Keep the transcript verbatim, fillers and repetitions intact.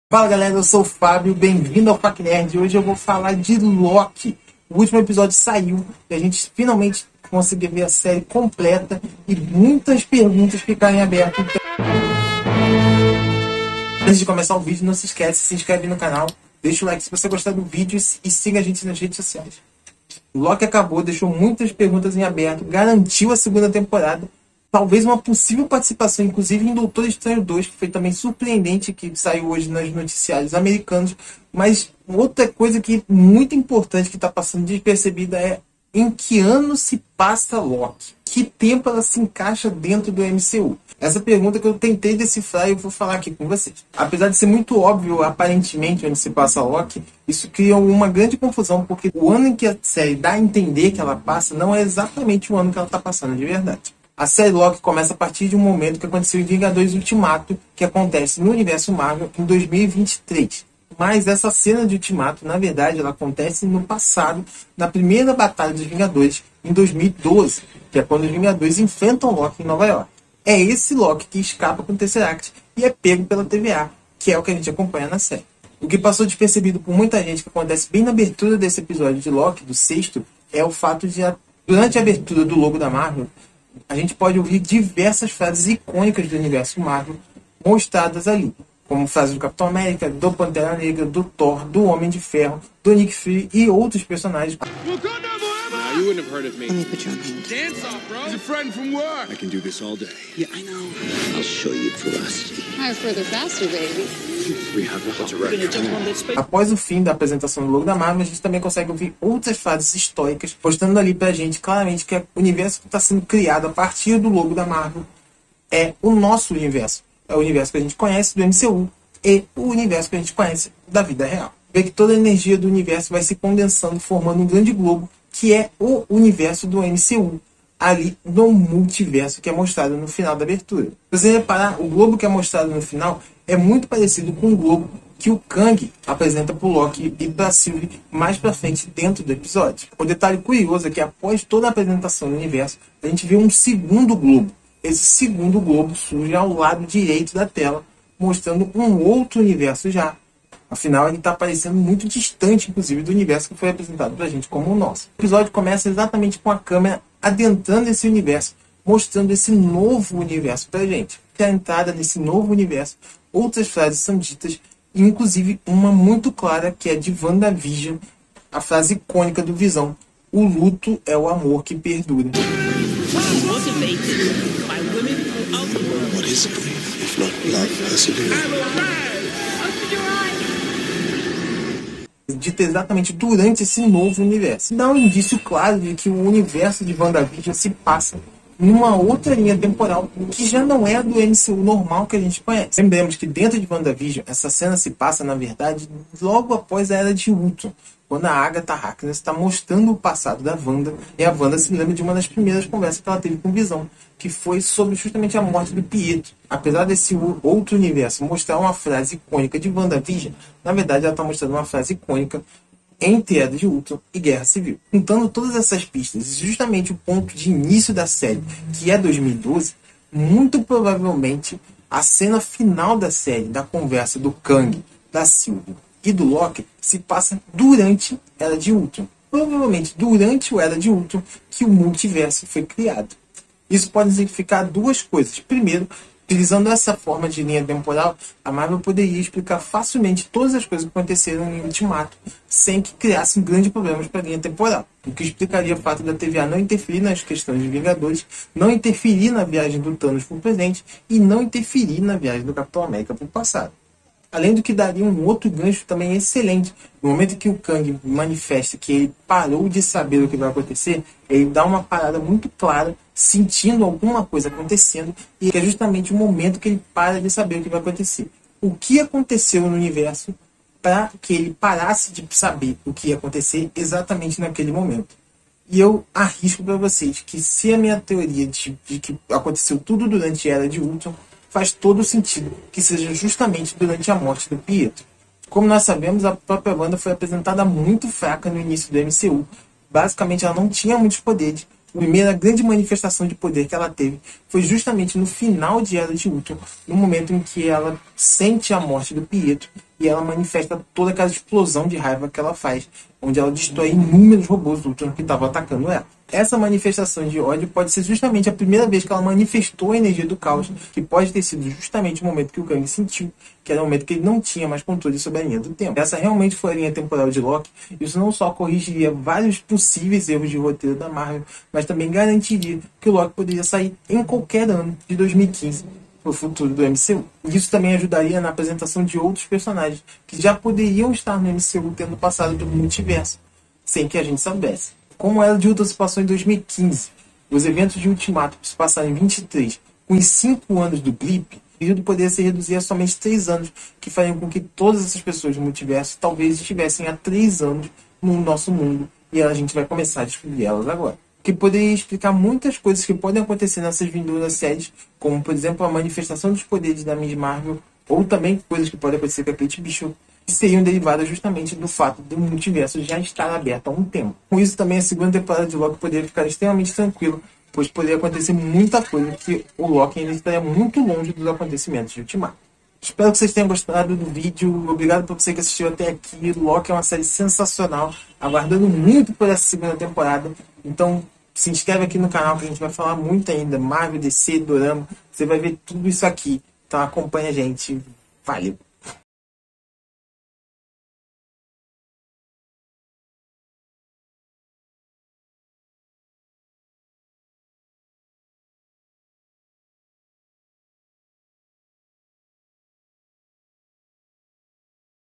Fala galera, eu sou o Fábio, bem-vindo ao Fac Nerd. Hoje eu vou falar de Loki. O último episódio saiu e a gente finalmente conseguiu ver a série completa e muitas perguntas ficarem abertas. Então, antes de começar o vídeo, não se esquece, se inscreve no canal, deixa o like se você gostar do vídeo e siga a gente nas redes sociais. Loki acabou, deixou muitas perguntas em aberto, garantiu a segunda temporada. Talvez uma possível participação, inclusive, em Doutor Estranho dois, que foi também surpreendente, que saiu hoje nos noticiários americanos. Mas outra coisa que muito importante que está passando despercebida é em que ano se passa Loki? Que tempo ela se encaixa dentro do M C U? Essa pergunta que eu tentei decifrar e eu vou falar aqui com vocês. Apesar de ser muito óbvio, aparentemente, onde se passa Loki, isso cria uma grande confusão, porque o ano em que a série dá a entender que ela passa não é exatamente o ano que ela está passando de verdade. A série Loki começa a partir de um momento que aconteceu em Vingadores Ultimato, que acontece no universo Marvel em dois mil e vinte e três. Mas essa cena de Ultimato, na verdade, ela acontece no passado, na primeira batalha dos Vingadores, em dois mil e doze, que é quando os Vingadores enfrentam Loki em Nova York. É esse Loki que escapa com o Tesseract e é pego pela T V A, que é o que a gente acompanha na série. O que passou despercebido por muita gente, que acontece bem na abertura desse episódio de Loki, do sexto, é o fato de, durante a abertura do logo da Marvel, a gente pode ouvir diversas frases icônicas do universo Marvel mostradas ali, como frases do Capitão América, do Pantera Negra, do Thor, do Homem de Ferro, do Nick Fury e outros personagens. Now, you wouldn't have heard of me. Let me put you on hold. Dance off, bro. He's a friend from work. I can do this all day. Yeah, I know. I'll show you ferocity. Higher, further, faster, baby. We have a hot record. Após o fim da apresentação do logo da Marvel, a gente também consegue ouvir outras frases históricas, mostrando ali pra gente claramente que o universo que está sendo criado a partir do logo da Marvel é o nosso universo. É o universo que a gente conhece do M C U e o universo que a gente conhece da vida real. Vê que toda a energia do universo vai se condensando, formando um grande globo, que é o universo do M C U, ali no multiverso que é mostrado no final da abertura. Se você reparar, o globo que é mostrado no final é muito parecido com o globo que o Kang apresenta para o Loki e para Sylvie mais para frente dentro do episódio. O detalhe curioso é que após toda a apresentação do universo, a gente vê um segundo globo. Esse segundo globo surge ao lado direito da tela, mostrando um outro universo já. Afinal, ele está parecendo muito distante, inclusive, do universo que foi apresentado para a gente como o nosso. O episódio começa exatamente com a câmera adentrando esse universo, mostrando esse novo universo para a gente. Que a entrada nesse novo universo, outras frases são ditas, inclusive uma muito clara, que é de WandaVision, a frase icônica do Visão: o luto é o amor que perdura. What is grief if not love persevering? Dita exatamente durante esse novo universo. Dá um indício claro de que o universo de WandaVision se passa numa outra linha temporal que já não é a do M C U normal que a gente conhece. Lembremos que dentro de WandaVision, essa cena se passa, na verdade, logo após a Era de Ultron, quando a Agatha Harkness está mostrando o passado da Wanda, e a Wanda se lembra de uma das primeiras conversas que ela teve com o Visão, que foi sobre justamente a morte do Pietro. Apesar desse outro universo mostrar uma frase icônica de WandaVision, na verdade ela está mostrando uma frase icônica entre Era de Ultron e Guerra Civil. Juntando todas essas pistas, e justamente o ponto de início da série, que é dois mil e doze, muito provavelmente a cena final da série, da conversa do Kang, da Sylvie e do Loki, se passa durante Era de Ultron. Provavelmente durante o Era de Ultron que o multiverso foi criado. Isso pode significar duas coisas. Primeiro, utilizando essa forma de linha temporal, a Marvel poderia explicar facilmente todas as coisas que aconteceram em Ultimato, sem que criassem grandes problemas para a linha temporal. O que explicaria o fato da T V A não interferir nas questões de Vingadores, não interferir na viagem do Thanos para o presente e não interferir na viagem do Capitão América para o passado. Além do que daria um outro gancho também excelente. No momento que o Kang manifesta que ele parou de saber o que vai acontecer, ele dá uma parada muito clara, sentindo alguma coisa acontecendo, e é justamente o momento que ele para de saber o que vai acontecer. O que aconteceu no universo para que ele parasse de saber o que ia acontecer exatamente naquele momento. E eu arrisco para vocês que se a minha teoria de, de que aconteceu tudo durante a Era de Ultron, faz todo sentido que seja justamente durante a morte do Pietro. Como nós sabemos, a própria Wanda foi apresentada muito fraca no início do M C U. Basicamente, ela não tinha muitos poderes. A primeira grande manifestação de poder que ela teve foi justamente no final de Era de Ultron, no momento em que ela sente a morte do Pietro e ela manifesta toda aquela explosão de raiva que ela faz, onde ela destrói inúmeros robôs Ultron que estavam atacando ela. Essa manifestação de ódio pode ser justamente a primeira vez que ela manifestou a energia do caos, que pode ter sido justamente o momento que o Kang sentiu, que era o momento que ele não tinha mais controle sobre a linha do tempo. Essa realmente foi a linha temporal de Loki. Isso não só corrigiria vários possíveis erros de roteiro da Marvel, mas também garantiria que o Loki poderia sair em qualquer ano de dois mil e quinze para o futuro do M C U. Isso também ajudaria na apresentação de outros personagens que já poderiam estar no M C U tendo passado pelo multiverso, sem que a gente soubesse. Como Era de Ultron se passou em dois mil e quinze, os eventos de Ultimato se passaram em vinte e três, com os cinco anos do blip, o período poderia se reduzir a somente três anos, que fariam com que todas essas pessoas do multiverso talvez estivessem há três anos no nosso mundo, e a gente vai começar a descobrir elas agora. Que poderia explicar muitas coisas que podem acontecer nessas vindouras séries, como, por exemplo, a manifestação dos poderes da Miss Marvel, ou também coisas que podem acontecer com a Kate Bishop, que seriam derivadas justamente do fato do multiverso já estar aberto há um tempo. Com isso também a segunda temporada de Loki poderia ficar extremamente tranquila, pois poderia acontecer muita coisa que o Loki ainda estaria muito longe dos acontecimentos de Ultimato. Espero que vocês tenham gostado do vídeo. Obrigado por você que assistiu até aqui. Loki é uma série sensacional, aguardando muito por essa segunda temporada. Então se inscreve aqui no canal que a gente vai falar muito ainda. Marvel, D C, Dorama, você vai ver tudo isso aqui. Então acompanha a gente. Valeu!